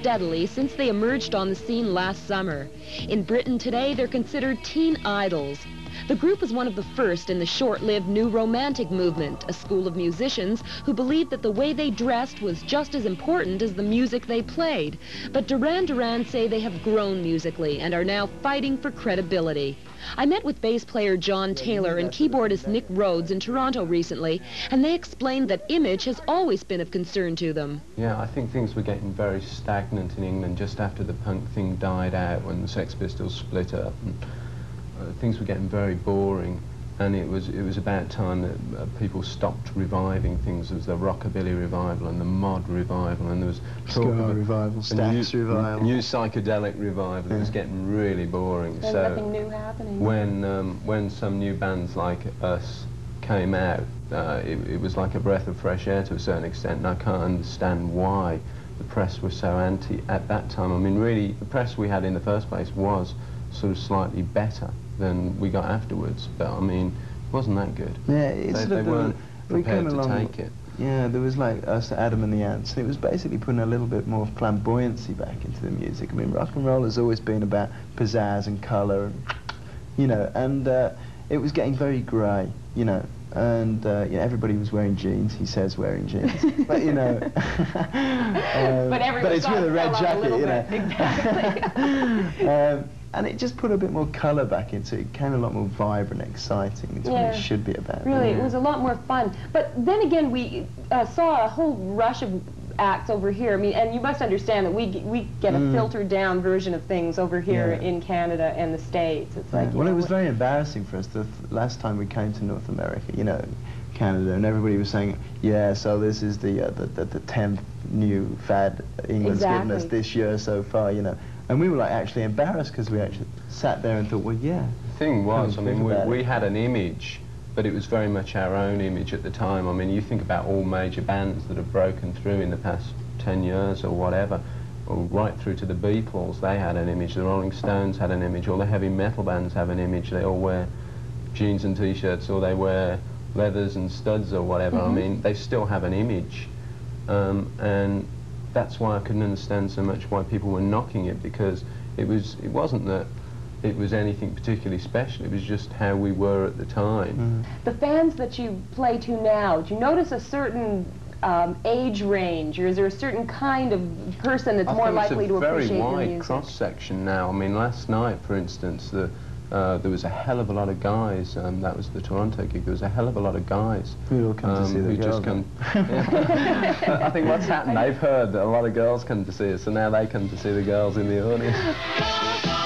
steadily since they emerged on the scene last summer. In Britain today, they're considered teen idols. The group was one of the first in the short-lived New Romantic movement, a school of musicians who believed that the way they dressed was just as important as the music they played. But Duran Duran say they have grown musically and are now fighting for credibility. I met with bass player John Taylor and keyboardist Nick Rhodes in Toronto recently, and they explained that image has always been of concern to them. Yeah, I think things were getting very stagnant in England just after the punk thing died out when the Sex Pistols split up. And, things were getting very boring, and it was about time that people stopped reviving things. There was the rockabilly revival and the mod revival, and there was ska revival, Stax revival, new psychedelic revival. It was getting really boring. There's nothing new happening. When some new bands like us came out, it was like a breath of fresh air to a certain extent, and I can't understand why the press was so anti at that time. I mean, really, the press we had in the first place was sort of slightly better than we got afterwards, but I mean, it wasn't that good. Yeah, they weren't prepared to take it. Yeah, there was like us, Adam and the Ants, and it was basically putting a little bit more flamboyancy back into the music. I mean, rock and roll has always been about pizzazz and colour, and, you know, and it was getting very grey, you know, and you know, everybody was wearing jeans. He says wearing jeans, but you know, but it's with a red jacket, you know. Exactly. And it just put a bit more colour back into it. It became a lot more vibrant, exciting. It's what it should be about. Really, it was a lot more fun. But then again, we saw a whole rush of acts over here. I mean, and you must understand that we get a filtered down version of things over here in Canada and the States. It's like, well, it was very embarrassing for us the last time we came to North America, you know, Canada, and everybody was saying, yeah, so this is the 10th new fad England's given us this year so far, you know. And we were like actually embarrassed because we actually sat there and thought, well, yeah. The thing was, I mean, we had an image, but it was very much our own image at the time. I mean, you think about all major bands that have broken through in the past 10 years or whatever, or right through to the Beatles, they had an image, the Rolling Stones had an image, all the heavy metal bands have an image, they all wear jeans and t-shirts, or they wear leathers and studs or whatever. I mean, they still have an image, and that's why I couldn't understand so much why people were knocking it, because it wasn't that it was anything particularly special, it was just how we were at the time. The fans that you play to now, do you notice a certain age range, or is there a certain kind of person that's more likely to appreciate your music? It's a very wide cross-section now. I mean, last night, for instance, there was a hell of a lot of guys, that was the Toronto gig, there was a hell of a lot of guys who all come to see the girls. I think what's happened, they've heard that a lot of girls come to see us, so now they come to see the girls in the audience.